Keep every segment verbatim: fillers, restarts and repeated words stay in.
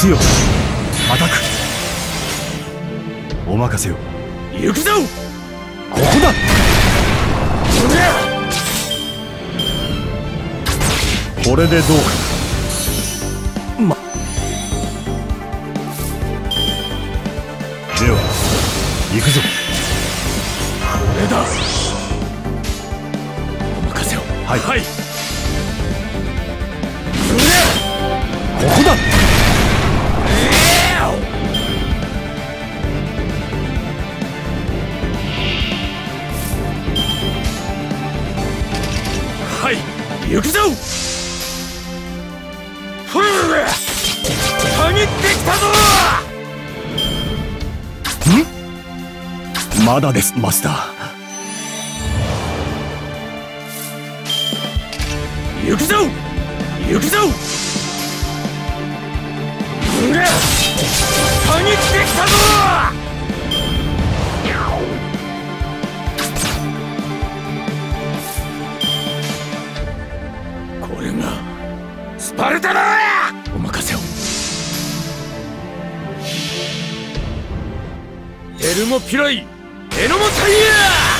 強くアタック。お任せを。 行くぞ。 ここだ。これでどうか。までは行くぞ。 これだ。お任せを。 はい、 はい。 ここだ。 はい、行くぞ。ふう、限ってきたぞ。 ん？まだです、マスター。 行くぞ。行くぞ。うら、限ってきたぞ。これがスパルタだ。お任せを。エルモピライエノモタイヤ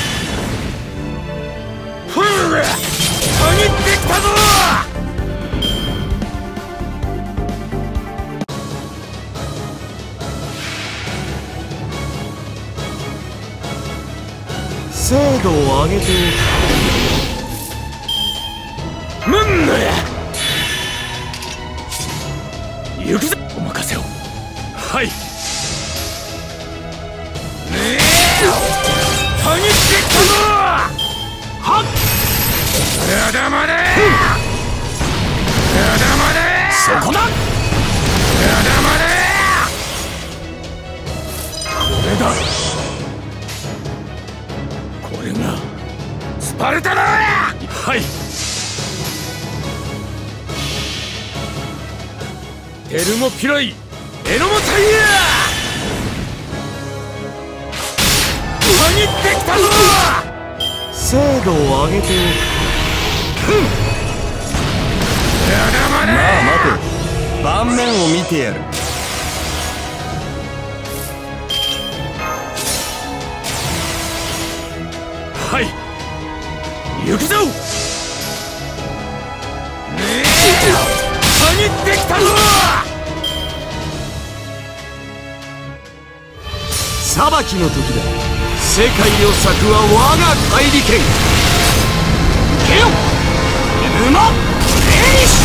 ー。ふう、限ってきたぞ。 精度を上げてムンヌ行くぞ。お任せを。はい。限ってきたぞ。はっ、まだまだまだまだ。 そこだ。 まだまだ。これだ。これがスパルタだ。はい。エルモピライエノモタイヤー。限ってきたぞ。 精度を上げてまだまだ。 まあ待て。盤面を見てやる。 はい、行くぞ。限ってきたぞ。 裁きの時だ。世界を裂くは我が大利権。ゲオウマエリシ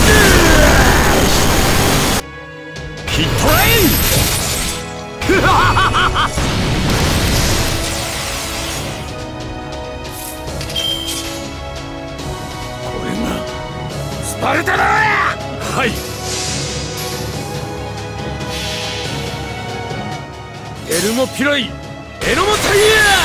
ヒットライン。 これがスパルタだ。はい。エルモピライエノモタイヤ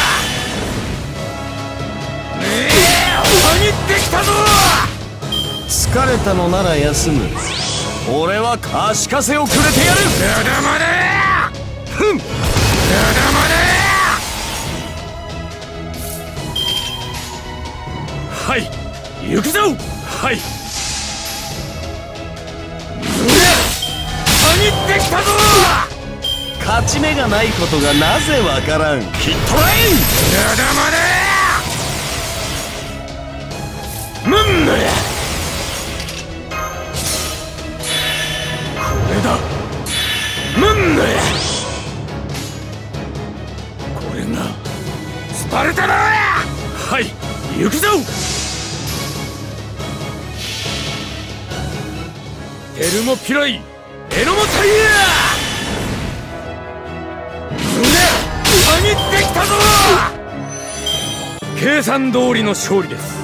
ー。限ってきたぞ。 疲れたのなら休む。俺は貸しかせをくれてやる。 まだまだ。 ふん。 まだまだ。はい、行くぞ。はい。限ってきたぞ。 勝ち目がないことがなぜわからん。ヒットライン。 まだまだ。ムンヌこれだ。ムンヌこれがスパルタだ。はい、行くぞ。エルモピライエノモタイヤー。限ってきたぞ。計算通りの勝利です。